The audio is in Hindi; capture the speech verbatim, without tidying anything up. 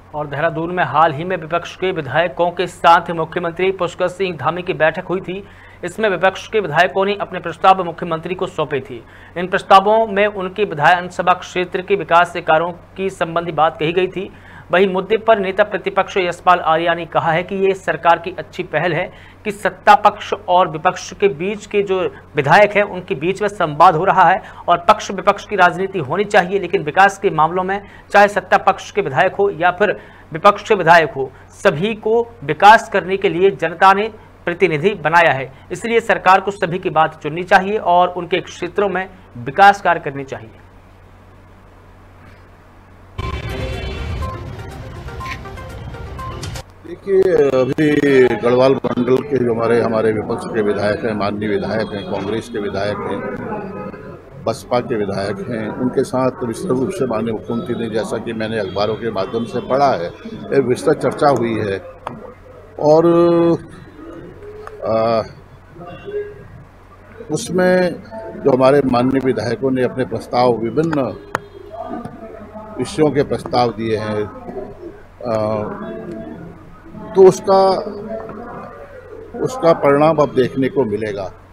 और देहरादून में हाल ही में विपक्ष के विधायकों के साथ मुख्यमंत्री पुष्कर सिंह धामी की बैठक हुई थी। इसमें विपक्ष के विधायकों ने अपने प्रस्ताव मुख्यमंत्री को सौंपे थे। इन प्रस्तावों में उनके विधानसभा क्षेत्र के विकास के कार्यों की संबंधी बात कही गई थी। वही मुद्दे पर नेता प्रतिपक्ष यशपाल आर्या ने कहा है कि ये सरकार की अच्छी पहल है कि सत्ता पक्ष और विपक्ष के बीच के जो विधायक हैं उनके बीच में संवाद हो रहा है और पक्ष विपक्ष की राजनीति होनी चाहिए, लेकिन विकास के मामलों में चाहे सत्ता पक्ष के विधायक हो या फिर विपक्ष के विधायक हो, सभी को विकास करने के लिए जनता ने प्रतिनिधि बनाया है। इसलिए सरकार को सभी की बात चुननी चाहिए और उनके क्षेत्रों में विकास कार्य करने चाहिए। देखिए, अभी गढ़वाल मंडल के जो हमारे हमारे विपक्ष के विधायक हैं, माननीय विधायक हैं, कांग्रेस के विधायक हैं, बसपा के विधायक हैं, उनके साथ विस्तृत रूप से माननीय मुख्यमंत्री ने, जैसा कि मैंने अखबारों के माध्यम से पढ़ा है, एक विस्तृत चर्चा हुई है और आ, उसमें जो हमारे माननीय विधायकों ने अपने प्रस्ताव, विभिन्न विषयों के प्रस्ताव दिए हैं, आ, तो उसका उसका परिणाम अब देखने को मिलेगा।